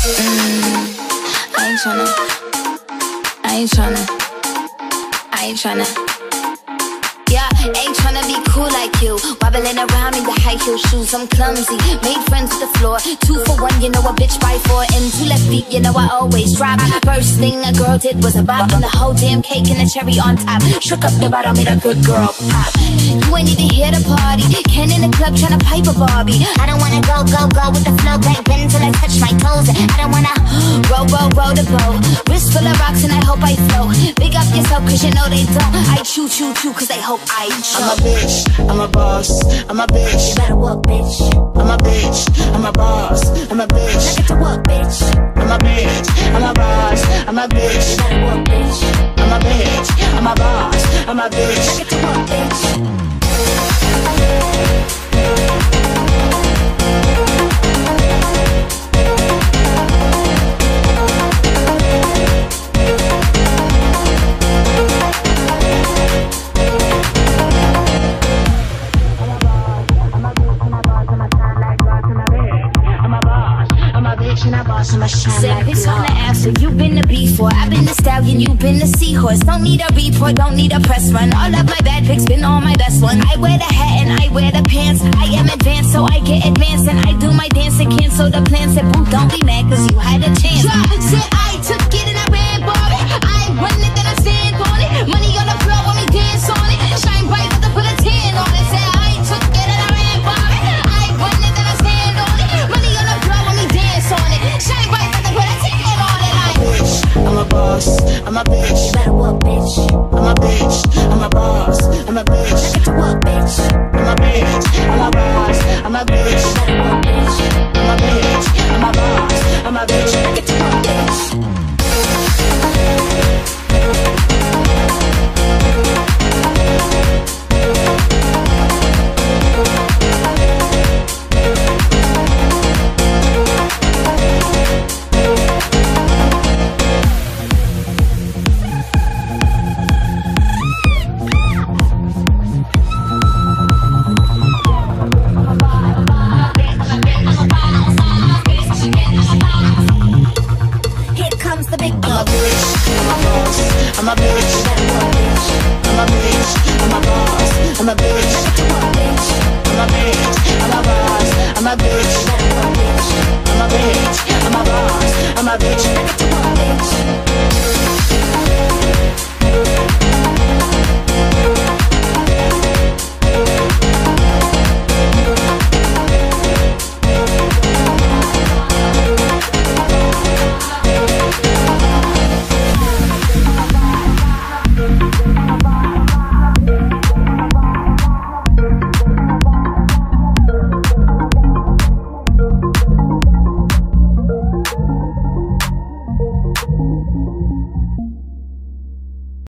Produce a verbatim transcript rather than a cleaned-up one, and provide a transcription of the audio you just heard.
I ain't tryna, I ain't tryna, I ain't tryna. Yeah, ain't tryna be cool like you. Wobbling around in the high heel shoes, I'm clumsy. Made friends with the floor. Two for one, you know a bitch by four. And two left feet, you know I always drop. First thing a girl did was a bop. And the whole damn cake and the cherry on top. Shook up the bottom, made a good girl pop. You ain't even here to party. Ken in the club tryna pipe a Barbie. I don't wanna go, go, go with the flow. Back bend till I touch my toes. I don't wanna roll, roll, roll the boat. Wrist full of rocks and I hope I float. Big up yourself cause you know they don't. I chew, chew, chew cause they hope I choke. I'm a bitch, I'm a boss, I'm a bitch. You better work, bitch. I'm a bitch, I'm a boss, I'm a bitch. Now get to work, bitch. I'm a bitch, I'm a boss, I'm a bitch. You better work, bitch. I'm a bitch, I'm a boss, I'm a bitch. Now get to work, bitch. Said bitch on the ass, so you been the B four. I've been the stallion, you been the seahorse. Don't need a report, don't need a press run. All of my bad pics been all my best one. I wear the hat and I wear the pants. I am advanced, so I get advanced. And I do my dance and cancel the plans. Said boo, don't be mad, cause you had a chance. Said I took it and I ran for it. I ain't run it, then I stand on it. Money on the floor when we dance on it. Shine bright with the put a tan on it. Said I took it and I ran for it. I ain't run it, then I stand on it. Money on the floor when we dance on it. Shine bright with the put a tan on it. Like bitch, I'm a boss, I'm a bitch. You better work, bitch. I'm a bitch, I'm a boss, I'm a bitch. Now get to work, bitch. I'm a bitch, I'm a boss, I'm a bitch. You better work, bitch. I'm a bitch, I'm a boss, I'm a bitch. Now get to work, bitch. I'm a bitch, I'm a bitch, I'm a boss, I'm a bitch. I'm a bitch, I'm a boss, I'm a bitch. I'm a bitch, I'm a boss, I'm a bitch.